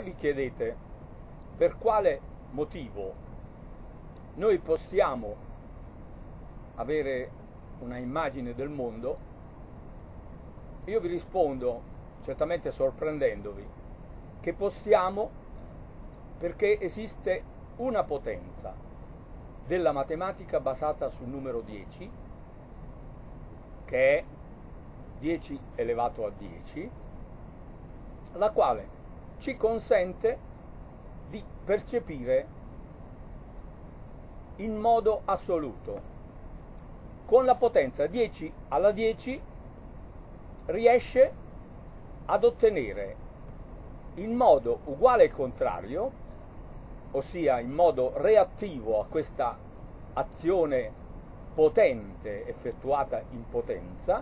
vi chiedete per quale motivo noi possiamo avere una immagine del mondo, io vi rispondo, certamente sorprendendovi, che possiamo perché esiste una potenza della matematica basata sul numero 10, che è 10 elevato a 10, la quale ci consente di percepire in modo assoluto. Con la potenza 10 alla 10 riesce ad ottenere in modo uguale al contrario, ossia in modo reattivo a questa azione potente effettuata in potenza,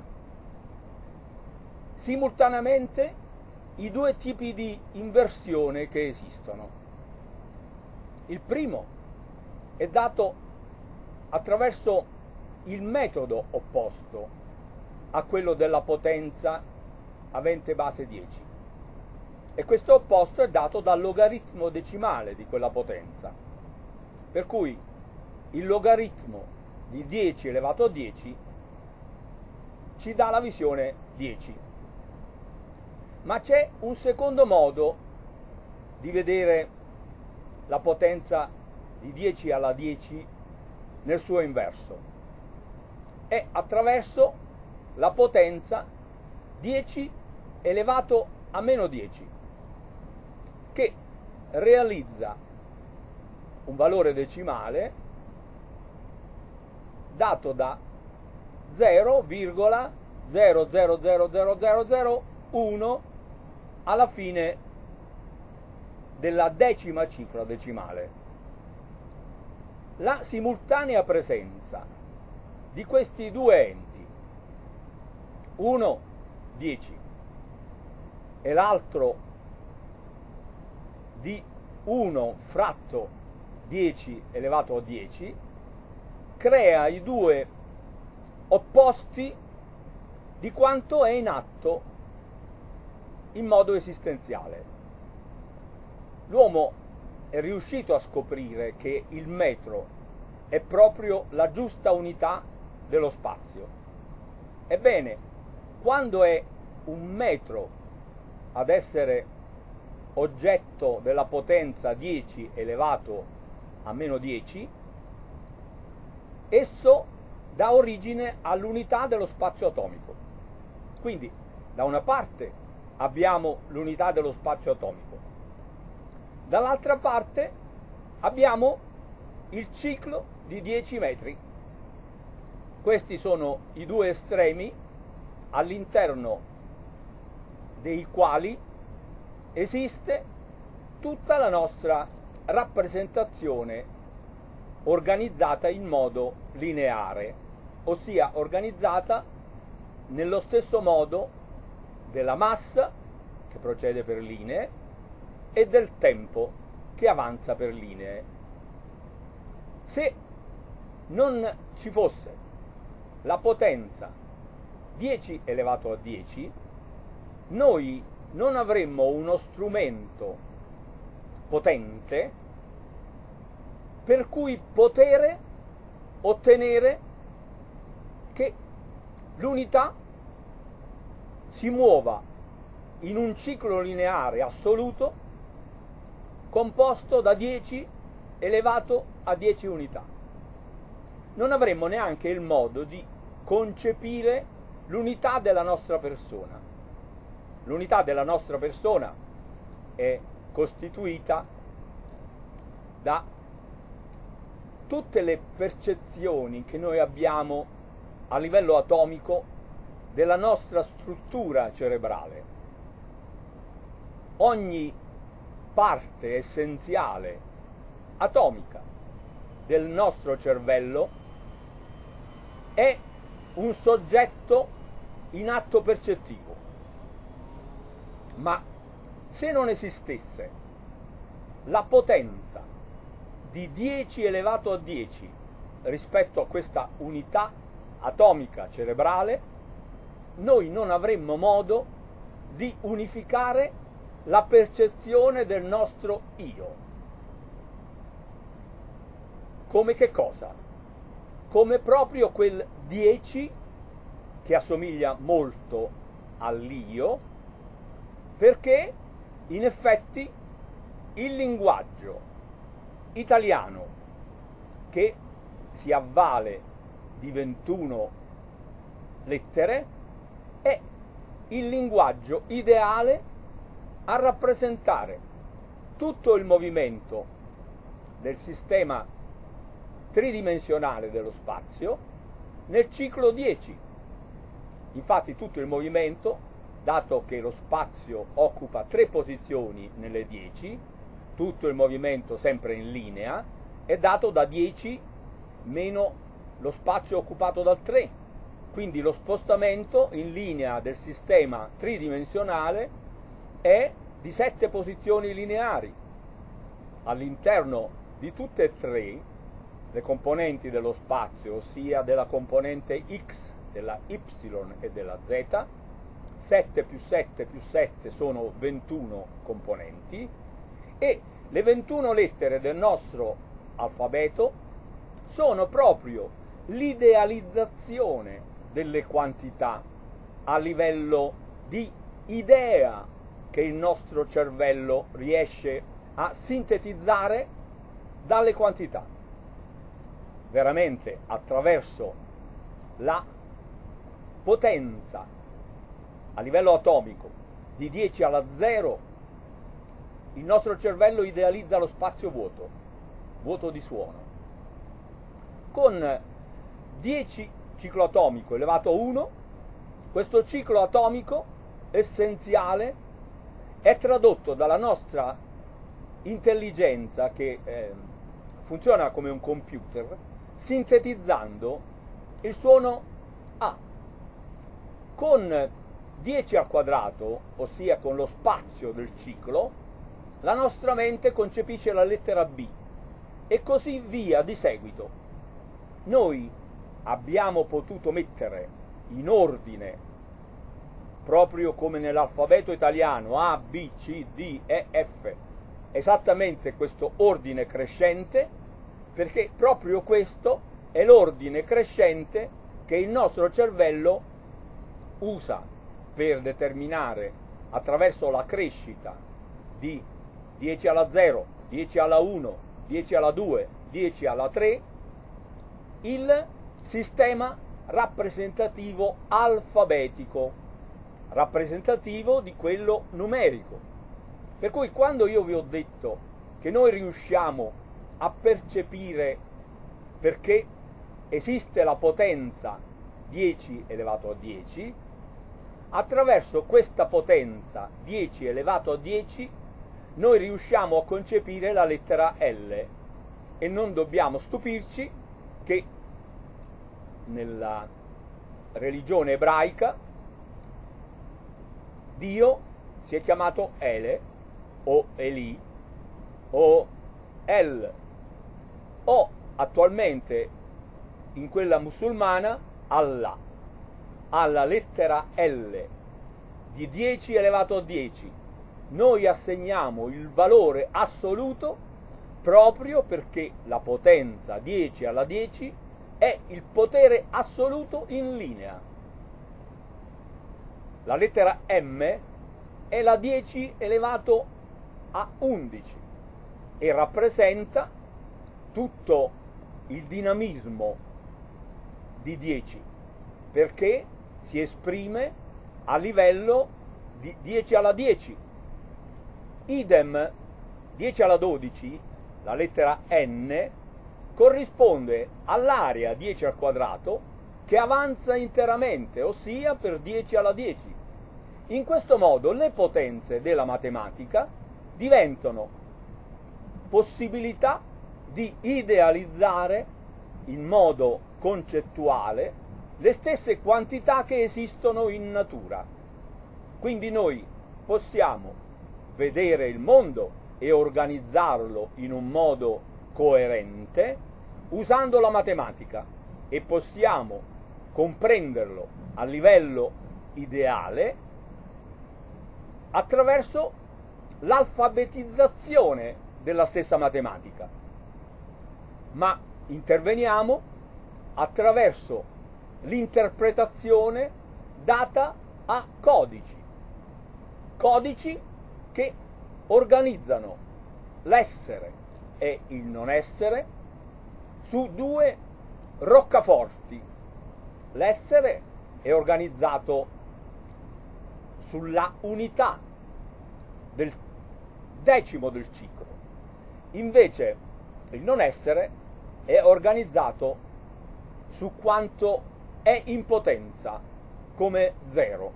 simultaneamente i due tipi di inversione che esistono. Il primo è dato attraverso il metodo opposto a quello della potenza avente base 10, e questo opposto è dato dal logaritmo decimale di quella potenza, per cui il logaritmo di 10 elevato a 10 ci dà la visione 10. Ma c'è un secondo modo di vedere la potenza di 10 alla 10 nel suo inverso. È attraverso la potenza 10 elevato a meno 10, che realizza un valore decimale dato da 0,000001 alla fine della decima cifra decimale. La simultanea presenza di questi due enti, uno 10 e l'altro di 1 fratto 10 elevato a 10, crea i due opposti di quanto è in atto in modo esistenziale. L'uomo è riuscito a scoprire che il metro è proprio la giusta unità dello spazio. Ebbene, quando è un metro ad essere oggetto della potenza 10 elevato a meno 10, esso dà origine all'unità dello spazio atomico. Quindi, da una parte abbiamo l'unità dello spazio atomico, dall'altra parte abbiamo il ciclo di 10 metri. Questi sono i due estremi all'interno dei quali esiste tutta la nostra rappresentazione organizzata in modo lineare, ossia organizzata nello stesso modo della massa, che procede per linee, e del tempo, che avanza per linee. Se non ci fosse la potenza 10 elevato a 10, noi non avremmo uno strumento potente per cui poter ottenere che l'unità si muova in un ciclo lineare assoluto composto da 10 elevato a 10 unità. Non avremmo neanche il modo di concepire l'unità della nostra persona. L'unità della nostra persona è costituita da tutte le percezioni che noi abbiamo a livello atomico della nostra struttura cerebrale. Ogni parte essenziale atomica del nostro cervello è un soggetto in atto percettivo. Ma se non esistesse la potenza di 10 elevato a 10 rispetto a questa unità atomica cerebrale, noi non avremmo modo di unificare la percezione del nostro io. Come che cosa? Come proprio quel 10 che assomiglia molto all'io, perché in effetti il linguaggio italiano, che si avvale di 21 lettere, è il linguaggio ideale a rappresentare tutto il movimento del sistema tridimensionale dello spazio nel ciclo 10. Infatti tutto il movimento, dato che lo spazio occupa 3 posizioni nelle 10, tutto il movimento sempre in linea, è dato da 10 meno lo spazio occupato dal 3. Quindi lo spostamento in linea del sistema tridimensionale è di 7 posizioni lineari. All'interno di tutte e 3 le componenti dello spazio, ossia della componente x, della y e della z, 7 più 7 più 7 sono 21 componenti, e le 21 lettere del nostro alfabeto sono proprio l'idealizzazione delle quantità a livello di idea che il nostro cervello riesce a sintetizzare dalle quantità. Veramente attraverso la potenza a livello atomico di 10 alla 0, il nostro cervello idealizza lo spazio vuoto, vuoto di suono. Con 10 ciclo atomico elevato a 1, questo ciclo atomico essenziale è tradotto dalla nostra intelligenza, che funziona come un computer, sintetizzando il suono A. Con 10 al quadrato, ossia con lo spazio del ciclo, la nostra mente concepisce la lettera B, e così via di seguito. Noi abbiamo potuto mettere in ordine, proprio come nell'alfabeto italiano, A, B, C, D, E, F, esattamente questo ordine crescente, perché proprio questo è l'ordine crescente che il nostro cervello usa per determinare, attraverso la crescita di 10 alla 0, 10 alla 1, 10 alla 2, 10 alla 3, il sistema rappresentativo alfabetico, rappresentativo di quello numerico. Per cui quando io vi ho detto che noi riusciamo a percepire, perché esiste la potenza 10 elevato a 10, attraverso questa potenza 10 elevato a 10 noi riusciamo a concepire la lettera L, e non dobbiamo stupirci che nella religione ebraica Dio si è chiamato Ele o Eli o El, o attualmente in quella musulmana Allah. Alla lettera L di 10 elevato a 10 noi assegniamo il valore assoluto, proprio perché la potenza 10 alla 10 è il potere assoluto in linea. La lettera M è la 10 elevato a 11 e rappresenta tutto il dinamismo di 10, perché si esprime a livello di 10 alla 10. Idem 10 alla 12, la lettera N, corrisponde all'area 10 al quadrato che avanza interamente, ossia per 10 alla 10. In questo modo le potenze della matematica diventano possibilità di idealizzare in modo concettuale le stesse quantità che esistono in natura. Quindi noi possiamo vedere il mondo e organizzarlo in un modo coerente usando la matematica, e possiamo comprenderlo a livello ideale attraverso l'alfabetizzazione della stessa matematica, ma interveniamo attraverso l'interpretazione data a codici che organizzano l'essere e il non essere su due roccaforti. L'essere è organizzato sulla unità del decimo del ciclo, invece il non essere è organizzato su quanto è in potenza come zero.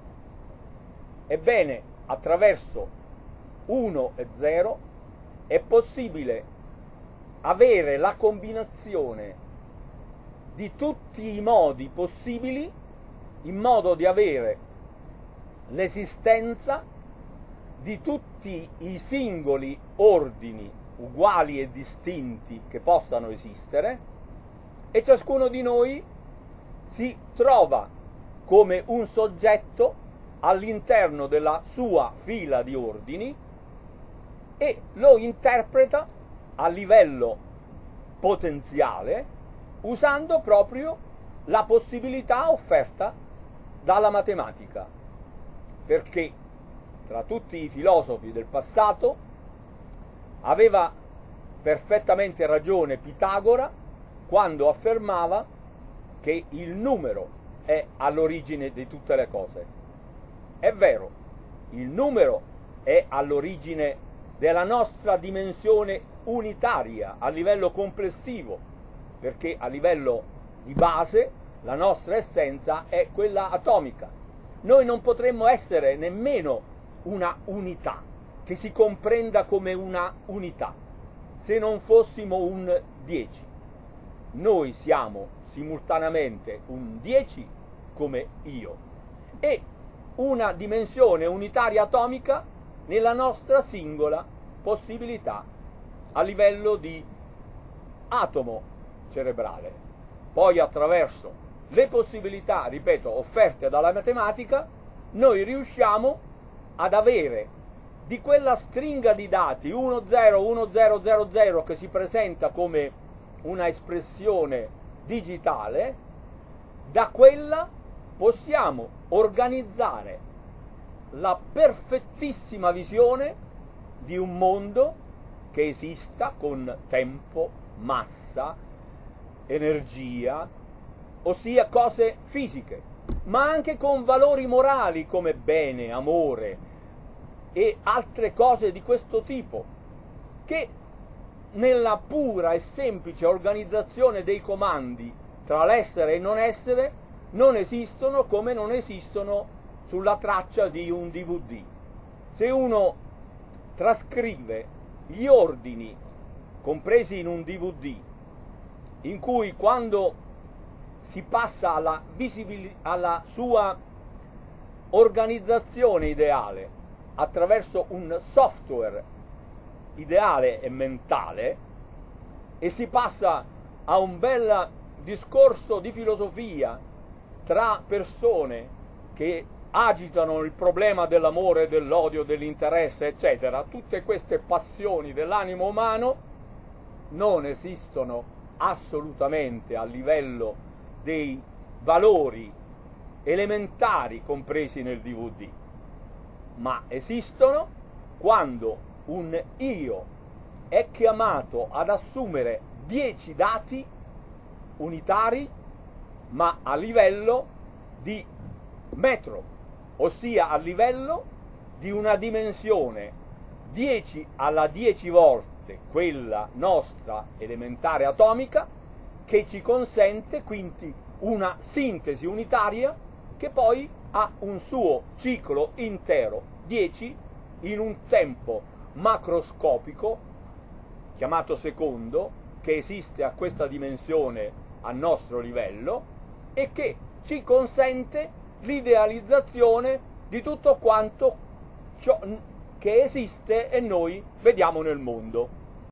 Ebbene, attraverso 1 e 0 è possibile avere la combinazione di tutti i modi possibili in modo di avere l'esistenza di tutti i singoli ordini uguali e distinti che possano esistere, e ciascuno di noi si trova come un soggetto all'interno della sua fila di ordini e lo interpreta a livello potenziale usando proprio la possibilità offerta dalla matematica, perché tra tutti i filosofi del passato aveva perfettamente ragione Pitagora quando affermava che il numero è all'origine di tutte le cose. È vero, il numero è all'origine della nostra dimensione unitaria a livello complessivo, perché a livello di base la nostra essenza è quella atomica. Noi non potremmo essere nemmeno una unità che si comprenda come una unità se non fossimo un 10. Noi siamo simultaneamente un 10 come io e una dimensione unitaria atomica nella nostra singola possibilità a livello di atomo cerebrale. Poi attraverso le possibilità, ripeto, offerte dalla matematica, noi riusciamo ad avere di quella stringa di dati 1, 0, 1, 0, 0, 0 che si presenta come una espressione digitale, da quella possiamo organizzare la perfettissima visione di un mondo che esista con tempo, massa, energia, ossia cose fisiche, ma anche con valori morali come bene, amore e altre cose di questo tipo, che nella pura e semplice organizzazione dei comandi tra l'essere e il non essere non esistono, come non esistono sulla traccia di un DVD. Se uno trascrive gli ordini compresi in un DVD, in cui quando si passa alla sua organizzazione ideale attraverso un software ideale e mentale, e si passa a un bel discorso di filosofia tra persone che agitano il problema dell'amore, dell'odio, dell'interesse, eccetera, tutte queste passioni dell'animo umano non esistono assolutamente a livello dei valori elementari compresi nel DVD, ma esistono quando un io è chiamato ad assumere 10 dati unitari, ma a livello di metro, ossia a livello di una dimensione 10 alla 10 volte quella nostra elementare atomica, che ci consente quindi una sintesi unitaria che poi ha un suo ciclo intero 10 in un tempo macroscopico chiamato secondo, che esiste a questa dimensione a nostro livello e che ci consente l'idealizzazione di tutto quanto ciò che esiste e noi vediamo nel mondo.